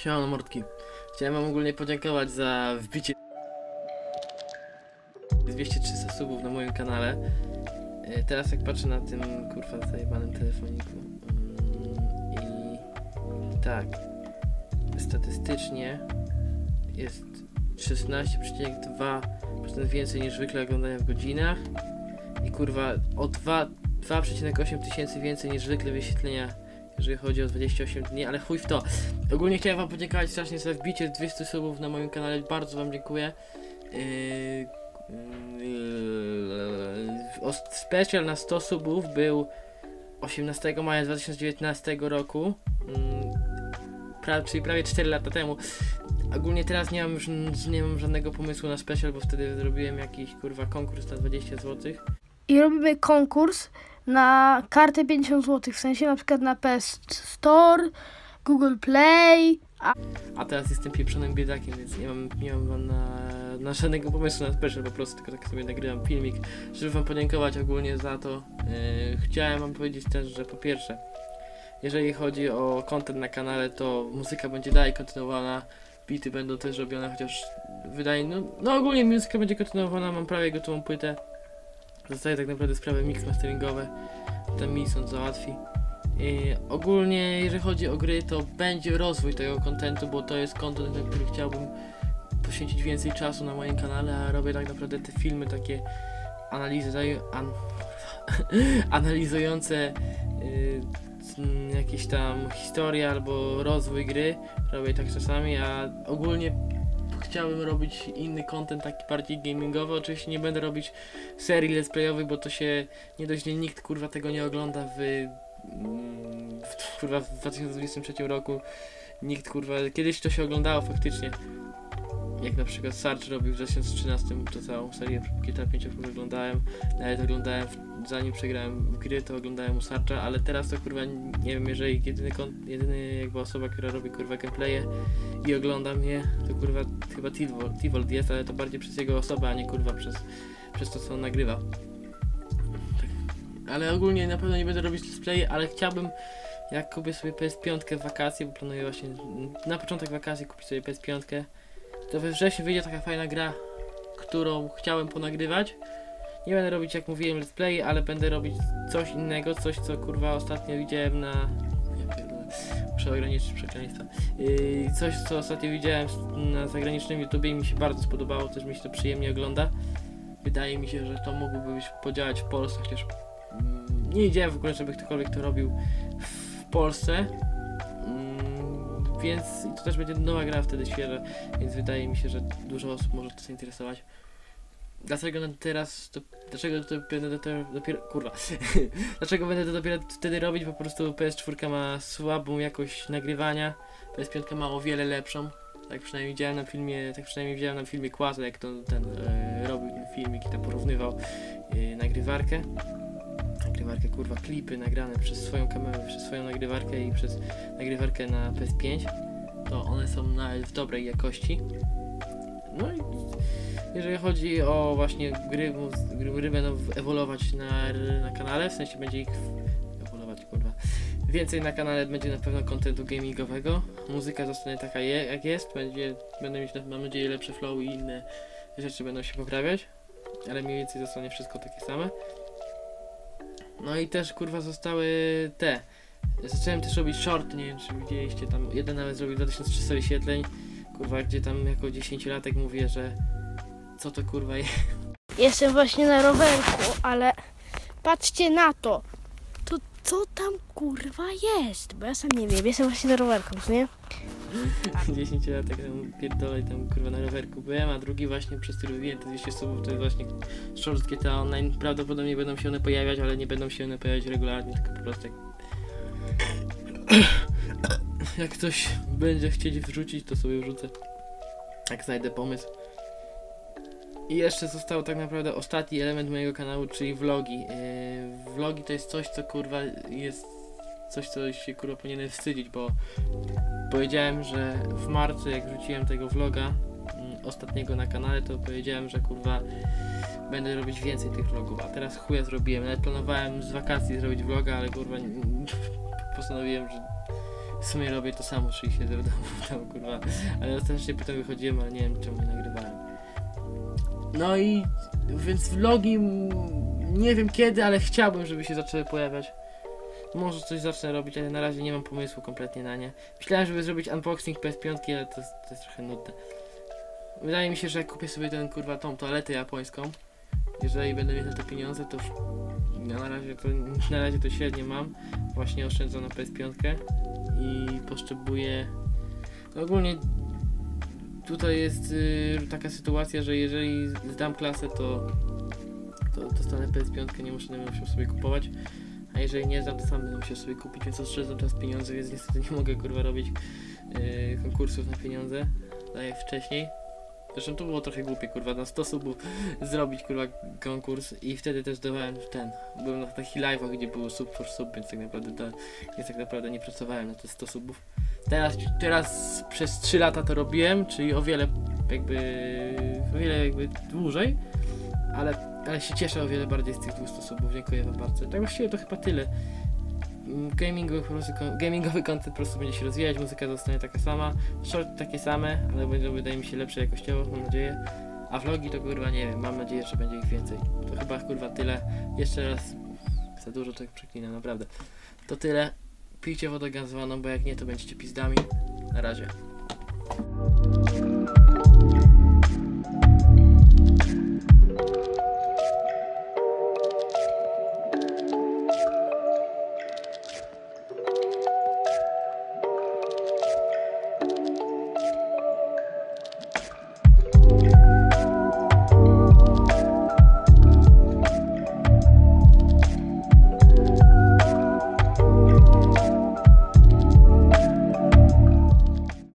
Siemano mordki. Chciałem wam ogólnie podziękować za wbicie 200-300 subów na moim kanale. Teraz jak patrzę na tym kurwa zajebanym telefoniku i tak, statystycznie jest 16,2% więcej niż zwykle oglądania w godzinach i kurwa o 2,8 tysięcy więcej niż zwykle wyświetlenia, jeżeli chodzi o 28 dni, ale chuj w to. Ogólnie chciałem wam podziękować strasznie za wbicie 200 subów na moim kanale, bardzo wam dziękuję. Special na 100 subów był 18 maja 2019 roku, czyli prawie 4 lata temu. Ogólnie teraz nie mam żadnego pomysłu na special, bo wtedy zrobiłem jakiś kurwa konkurs na 20 zł. I robimy konkurs na kartę 50 zł, w sensie na przykład na PS Store, Google Play. A teraz jestem pieprzonym biedakiem, więc nie mam na żadnego pomysłu na special, po prostu tylko tak sobie nagrywam filmik, żeby wam podziękować ogólnie za to. Chciałem wam powiedzieć też, że po pierwsze, jeżeli chodzi o content na kanale, to muzyka będzie dalej kontynuowana, bity będą też robione, chociaż wydaje, no ogólnie muzyka będzie kontynuowana, mam prawie gotową płytę. Zostaje tak naprawdę sprawy mix masteringowe, ten Mison załatwi. Ogólnie jeżeli chodzi o gry, to będzie rozwój tego kontentu, bo to jest content, na który chciałbym poświęcić więcej czasu na moim kanale, a robię tak naprawdę te filmy takie analizujące jakieś tam historie albo rozwój gry, robię tak czasami, a ogólnie chciałbym robić inny content, taki bardziej gamingowy. Oczywiście nie będę robić serii let's playowych, bo to się nie dość, że nikt kurwa tego nie ogląda w 2023 roku. Nikt kurwa, kiedyś to się oglądało faktycznie, jak na przykład Sarge robił w 2013, to całą serię GTA 5 oglądałem, nawet oglądałem zanim przegrałem w gry, to oglądałem u Sarge'a, ale teraz to kurwa nie wiem, jeżeli jedyny jakby osoba, która robi kurwa gameplaye i oglądam je, to kurwa chyba T-Volt jest, ale to bardziej przez jego osobę, a nie kurwa przez to, co on nagrywa. Tak. Ale ogólnie na pewno nie będę robić let's play, ale chciałbym, jak kupię sobie PS5 w wakacje, bo planuję właśnie na początek wakacji kupić sobie PS5, to we wrześniu wyjdzie taka fajna gra, którą chciałem ponagrywać. Nie będę robić, jak mówiłem, let's play, ale będę robić coś innego, coś co kurwa ostatnio widziałem na... Muszę ograniczyć przekleństwa. Coś co ostatnio widziałem na zagranicznym YouTubie i mi się bardzo spodobało, też mi się to przyjemnie ogląda. Wydaje mi się, że to mogłoby podziałać w Polsce, chociaż nie widziałem w ogóle, żeby ktokolwiek to robił w Polsce. Więc to też będzie nowa gra wtedy świeża, więc wydaje mi się, że dużo osób może to zainteresować. Dlaczego dlaczego będę to dopiero wtedy robić? Po prostu PS4 ma słabą jakość nagrywania, PS5 ma o wiele lepszą. Tak przynajmniej widziałem na filmie Quaza, jak ten robił ten filmik i tam porównywał nagrywarkę, kurwa, klipy nagrane przez swoją kamerę, przez swoją nagrywarkę i przez nagrywarkę na PS5, to one są nawet w dobrej jakości. No i jeżeli chodzi o właśnie gry będą ewoluować na kanale, w sensie będzie ich ewoluować, kurwa. Więcej na kanale będzie na pewno kontentu gamingowego, muzyka zostanie taka jak jest, będę mieć, mam nadzieję, lepsze flow i inne rzeczy będą się poprawiać, ale mniej więcej zostanie wszystko takie same. No i też kurwa zostały zacząłem też robić short, nie wiem czy widzieliście, tam jeden nawet zrobił 2300 wyświetleń, kurwa, gdzie tam jako 10-latek mówię, że co to kurwa jest. Jestem właśnie na rowerku, ale patrzcie na to. To co tam kurwa jest? Bo ja sam nie wiem, jestem właśnie na rowerku, nie? 10-latek tam pierdolę, tam kurwa na rowerku byłem, a drugi właśnie, przez który wybiłem te 200 subów, to jest właśnie short GTA Online. Prawdopodobnie będą się one pojawiać, ale nie będą się one pojawiać regularnie, tylko po prostu jak ktoś będzie chcieć wrzucić, to sobie wrzucę, jak znajdę pomysł. I jeszcze został tak naprawdę ostatni element mojego kanału, czyli vlogi. Vlogi to jest coś, co kurwa jest coś, co się kurwa powinienem wstydzić, bo powiedziałem, że w marcu, jak wrzuciłem tego vloga ostatniego na kanale, to powiedziałem, że kurwa będę robić więcej tych vlogów, a teraz chuja zrobiłem. Nawet planowałem z wakacji zrobić vloga, ale kurwa postanowiłem, że W sumie robię to samo, czyli siedzę w domu, tam kurwa. Ale ostatecznie potem wychodziłem, ale nie wiem czemu nie nagrywałem. No i więc vlogi nie wiem kiedy, ale chciałbym, żeby się zaczęły pojawiać. Może coś zacznę robić, ale na razie nie mam pomysłu kompletnie na nie. Myślałem, żeby zrobić unboxing PS5, ale to jest trochę nudne. Wydaje mi się, że jak kupię sobie tą toaletę japońską, jeżeli będę mieć na to pieniądze, to na razie to średnio mam. Właśnie oszczędzam na PS5 i potrzebuję... No ogólnie tutaj jest taka sytuacja, że jeżeli zdam klasę, to dostanę PS5, nie będę musiał sobie kupować. A jeżeli nie zdam, to sam będę musiał sobie kupić, więc oszczędzam teraz pieniądze, więc niestety nie mogę kurwa robić konkursów na pieniądze, tak jak wcześniej. Zresztą to było trochę głupie kurwa, na 100 subów zrobić kurwa konkurs i wtedy też dawałem byłem na takich live'ach, gdzie było sub for sub, więc tak naprawdę nie pracowałem na te 100 subów. Teraz przez 3 lata to robiłem, czyli o wiele dłużej, ale się cieszę o wiele bardziej z tych 200 subów, dziękuję wam bardzo. Tak właściwie to chyba tyle. Gamingowy content po prostu będzie się rozwijać, muzyka zostanie taka sama, shorty takie same, ale będą wydaje mi się lepsze jakościowo, mam nadzieję. A vlogi to kurwa nie wiem, mam nadzieję, że będzie ich więcej. To chyba kurwa tyle. Jeszcze raz za dużo tak przeklinam, naprawdę. To tyle. Pijcie wodę gazowaną, bo jak nie to będziecie pizdami. Na razie.